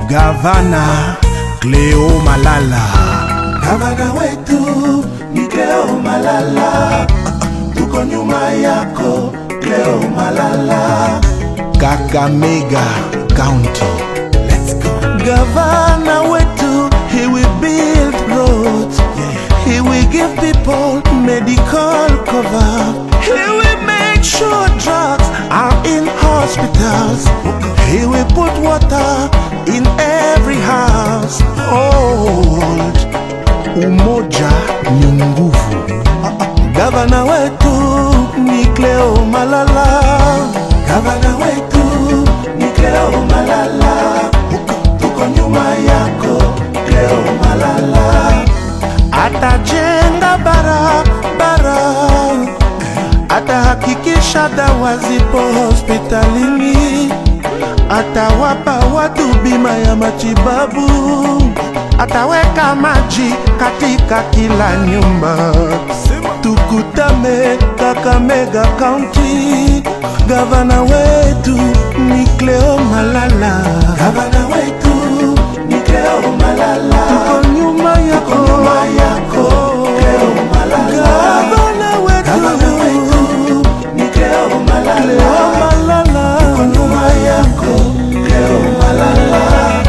Gavana Cleo Malala. Gavana wetu ni Cleo Malala, tuko nyuma yako Cleo Malala. Kakamega County. Let's go. Gavana wetu, he will build roads, he will give people medical cover, he will make sure drugs are in hospitals, he will put water in every house. Hold, umoja ni nguvu. Gavana wetu ni Cleo Malala. Gavana wetu ni Cleo Malala, tuko nyuma yako Cleo Malala. Atajenga barabara, atahakikisha dawa zipo hospitalini, atawapa watu bima ya matibabu, ataweka maji katika kila nyumba. Tukutane Kakamega County. Gavana wetu ni Cleo Malala. Gavana wetu ni Cleo Malala, tuko nyuma yako Cleo Malala. Gavana wetu ni Cleo Malala, Cleo Malala, tuko nyuma yako Cleo Malala.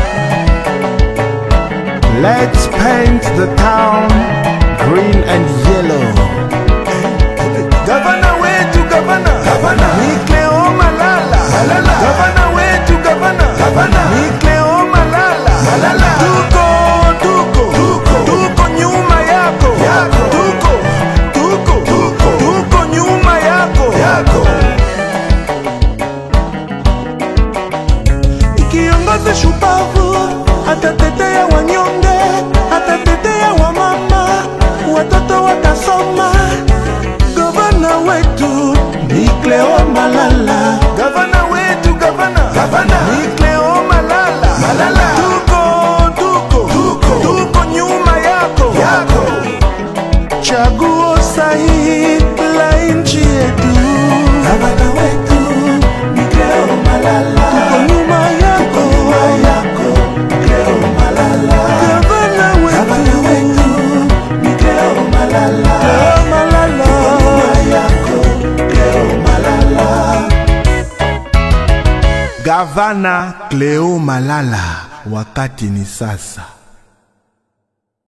Let's paint the town green and yellow. Gavana wetu, Gavana ni Cleo Malala. Gavana wetu, Gavana ni Cleo Malala. Tuko nyuma yako, tuko nyuma yako. Kiongozi shupavu, atatetea wanyonge, atatetea wamama, watoto watasoma. Gavana wetu ni Cleo Malala. Gavana wetu, Gavana ni Cleo Malala. Tuko nyuma yako. Chaguo sahihi la nchi yetu. Gavana wetu ni Cleo Malala, tuko nyuma yako Cleo Malala. Gavana wetu ni Cleo Malala. Gavana Cleo Malala, wakati ni sasa.